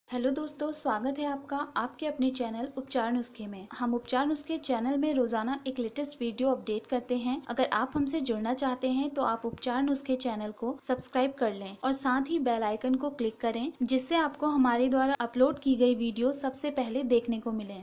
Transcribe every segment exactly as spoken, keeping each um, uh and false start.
Hello दोस्तों, स्वागत है आपका आपके अपने चैनल उपचार नुस्खे में। हम उपचार नुस्खे चैनल में रोजाना एक लेटेस्ट वीडियो अपडेट करते हैं। अगर आप हमसे जुड़ना चाहते हैं तो आप उपचार नुस्खे चैनल को सब्सक्राइब कर लें और साथ ही बेल आइकन को क्लिक करें, जिससे आपको हमारे द्वारा अपलोड की गई वीडियो सबसे पहले देखने को मिले।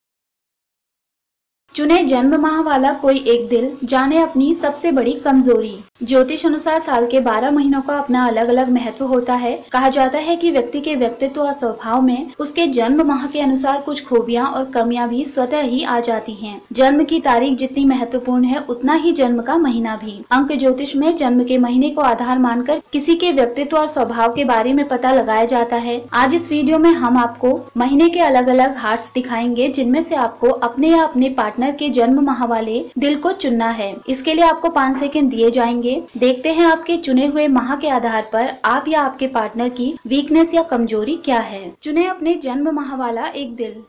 चुने जन्म माह वाला कोई एक दिल, जाने अपनी सबसे बड़ी कमजोरी। ज्योतिष अनुसार साल के बारह महीनों का अपना अलग अलग महत्व होता है। कहा जाता है कि व्यक्ति के व्यक्तित्व और स्वभाव में उसके जन्म माह के अनुसार कुछ खूबियां और कमियां भी स्वतः ही आ जाती हैं। जन्म की तारीख जितनी महत्वपूर्ण है, उतना ही जन्म का महीना भी। अंक ज्योतिष में जन्म के महीने को आधार मानकर किसी के व्यक्तित्व और स्वभाव के बारे में पता लगाया जाता है। आज इस वीडियो में हम आपको महीने के अलग अलग हार्ट्स दिखाएंगे, जिनमें से आपको अपने या अपने पार्टनर के जन्म माह वाले दिल को चुनना है। इसके लिए आपको पाँच सेकंड दिए जाएंगे। देखते हैं आपके चुने हुए माह के आधार पर आप या आपके पार्टनर की वीकनेस या कमजोरी क्या है। चुने अपने जन्म माह वाला एक दिल।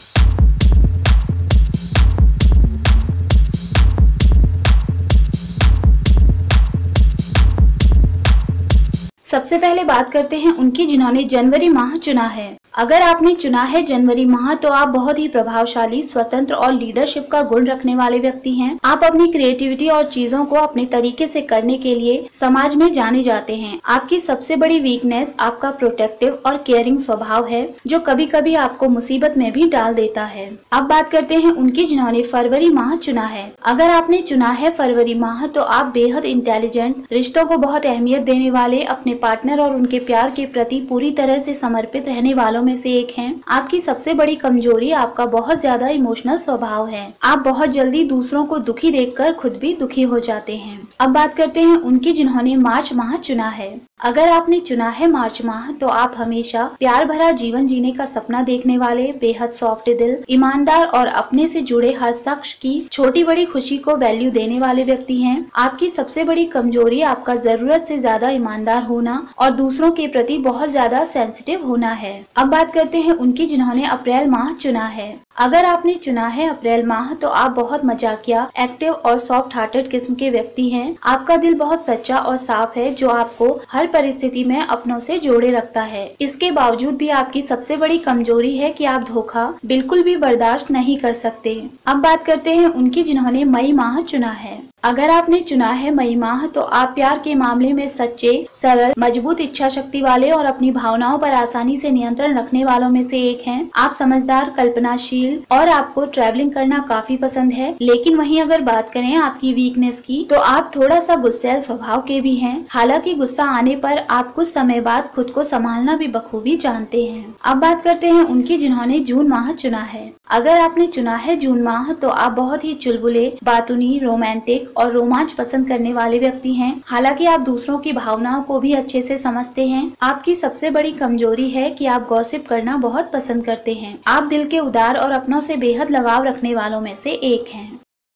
सबसे पहले बात करते हैं उनकी जिन्होंने जनवरी माह चुना है। अगर आपने चुना है जनवरी माह, तो आप बहुत ही प्रभावशाली, स्वतंत्र और लीडरशिप का गुण रखने वाले व्यक्ति हैं। आप अपनी क्रिएटिविटी और चीजों को अपने तरीके से करने के लिए समाज में जाने जाते हैं। आपकी सबसे बड़ी वीकनेस आपका प्रोटेक्टिव और केयरिंग स्वभाव है, जो कभी कभी आपको मुसीबत में भी डाल देता है। अब बात करते हैं उनकी जिन्होंने फरवरी माह चुना है। अगर आपने चुना है फरवरी माह, तो आप बेहद इंटेलिजेंट, रिश्तों को बहुत अहमियत देने वाले, अपने पार्टनर और उनके प्यार के प्रति पूरी तरह से समर्पित रहने वालों में से एक हैं। आपकी सबसे बड़ी कमजोरी आपका बहुत ज्यादा इमोशनल स्वभाव है। आप बहुत जल्दी दूसरों को दुखी देखकर खुद भी दुखी हो जाते हैं। अब बात करते हैं उनकी जिन्होंने मार्च माह चुना है। अगर आपने चुना है मार्च माह, तो आप हमेशा प्यार भरा जीवन जीने का सपना देखने वाले, बेहद सॉफ्ट दिल, ईमानदार और अपने से जुड़े हर शख्स की छोटी बड़ी खुशी को वैल्यू देने वाले व्यक्ति हैं। आपकी सबसे बड़ी कमजोरी आपका जरूरत से ज्यादा ईमानदार होना और दूसरों के प्रति बहुत ज्यादा सेंसिटिव होना है। अब बात करते हैं उनकी जिन्होंने अप्रैल माह चुना है। अगर आपने चुना है अप्रैल माह, तो आप बहुत मजाकिया, एक्टिव और सॉफ्ट हार्टेड किस्म के व्यक्ति हैं। आपका दिल बहुत सच्चा और साफ है, जो आपको हर परिस्थिति में अपनों से जोड़े रखता है। इसके बावजूद भी आपकी सबसे बड़ी कमजोरी है कि आप धोखा बिल्कुल भी बर्दाश्त नहीं कर सकते। अब बात करते हैं उनकी जिन्होंने मई माह चुना है। अगर आपने चुना है मई माह, तो आप प्यार के मामले में सच्चे, सरल, मजबूत इच्छा शक्ति वाले और अपनी भावनाओं पर आसानी से नियंत्रण रखने वालों में से एक हैं। आप समझदार, कल्पनाशील और आपको ट्रैवलिंग करना काफी पसंद है। लेकिन वहीं अगर बात करें आपकी वीकनेस की, तो आप थोड़ा सा गुस्सैल स्वभाव के भी हैं। हालांकि गुस्सा आने पर आप कुछ समय बाद खुद को संभालना भी बखूबी जानते हैं। अब बात करते हैं उनकी जिन्होंने जून माह चुना है। अगर आपने चुना है जून माह, तो आप बहुत ही चुलबुले, बातूनी, रोमांटिक और रोमांच पसंद करने वाले व्यक्ति हैं। हालांकि आप दूसरों की भावनाओं को भी अच्छे से समझते हैं। आपकी सबसे बड़ी कमजोरी है कि आप गॉसिप करना बहुत पसंद करते हैं। आप दिल के उदार और अपनों से बेहद लगाव रखने वालों में से एक हैं।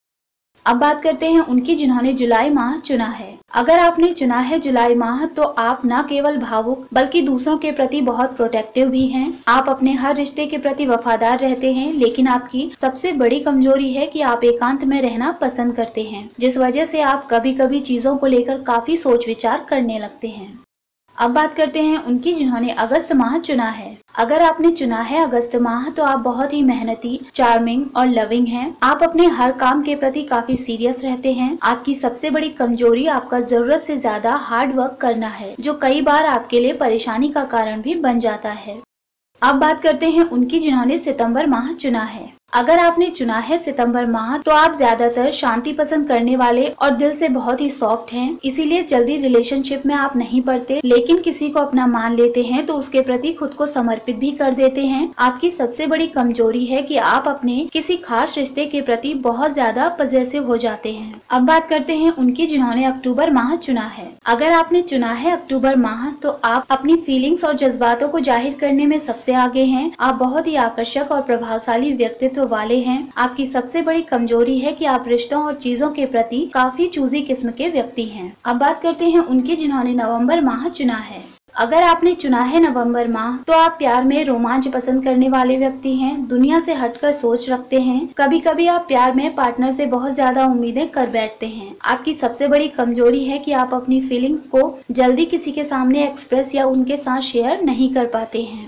अब बात करते हैं उनकी जिन्होंने जुलाई माह चुना है। अगर आपने चुना है जुलाई माह, तो आप न केवल भावुक बल्कि दूसरों के प्रति बहुत प्रोटेक्टिव भी हैं। आप अपने हर रिश्ते के प्रति वफादार रहते हैं, लेकिन आपकी सबसे बड़ी कमजोरी है कि आप एकांत में रहना पसंद करते हैं, जिस वजह से आप कभी कभी चीजों को लेकर काफी सोच विचार करने लगते हैं। अब बात करते हैं उनकी जिन्होंने अगस्त माह चुना है। अगर आपने चुना है अगस्त माह, तो आप बहुत ही मेहनती, चार्मिंग और लविंग हैं। आप अपने हर काम के प्रति काफी सीरियस रहते हैं। आपकी सबसे बड़ी कमजोरी आपका जरूरत से ज्यादा हार्ड वर्क करना है, जो कई बार आपके लिए परेशानी का कारण भी बन जाता है। अब बात करते हैं उनकी जिन्होंने सितंबर माह चुना है। अगर आपने चुना है सितंबर माह, तो आप ज्यादातर शांति पसंद करने वाले और दिल से बहुत ही सॉफ्ट हैं। इसीलिए जल्दी रिलेशनशिप में आप नहीं पड़ते, लेकिन किसी को अपना मान लेते हैं तो उसके प्रति खुद को समर्पित भी कर देते हैं। आपकी सबसे बड़ी कमजोरी है कि आप अपने किसी खास रिश्ते के प्रति बहुत ज्यादा पजेसिव हो जाते हैं। अब बात करते हैं उनकी जिन्होंने अक्टूबर माह चुना है। अगर आपने चुना है अक्टूबर माह, तो आप अपनी फीलिंग्स और जज्बातों को जाहिर करने में सबसे आगे हैं। आप बहुत ही आकर्षक और प्रभावशाली व्यक्तित्व वाले हैं। आपकी सबसे बड़ी कमजोरी है कि आप रिश्तों और चीजों के प्रति काफी चूजी किस्म के व्यक्ति हैं। अब बात करते हैं उनकी जिन्होंने नवंबर माह चुना है। अगर आपने चुना है नवंबर माह, तो आप प्यार में रोमांच पसंद करने वाले व्यक्ति हैं। दुनिया से हटकर सोच रखते हैं। कभी कभी आप प्यार में पार्टनर से बहुत ज्यादा उम्मीदें कर बैठते हैं। आपकी सबसे बड़ी कमजोरी है कि आप अपनी फीलिंग्स को जल्दी किसी के सामने एक्सप्रेस या उनके साथ शेयर नहीं कर पाते हैं।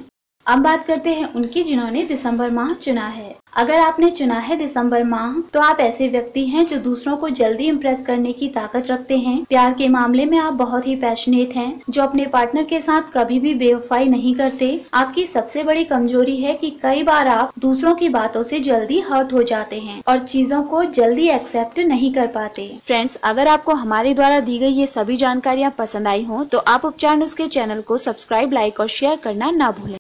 अब बात करते हैं उनकी जिन्होंने दिसंबर माह चुना है। अगर आपने चुना है दिसंबर माह तो आप ऐसे व्यक्ति हैं जो दूसरों को जल्दी इम्प्रेस करने की ताकत रखते हैं। प्यार के मामले में आप बहुत ही पैशनेट हैं, जो अपने पार्टनर के साथ कभी भी बेवफाई नहीं करते। आपकी सबसे बड़ी कमजोरी है कि कई बार आप दूसरों की बातों से जल्दी हर्ट हो जाते हैं और चीजों को जल्दी एक्सेप्ट नहीं कर पाते। फ्रेंड्स, अगर आपको हमारे द्वारा दी गई ये सभी जानकारियाँ पसंद आई हो तो आप उपचार नुस्खे चैनल को सब्सक्राइब, लाइक और शेयर करना ना भूलें।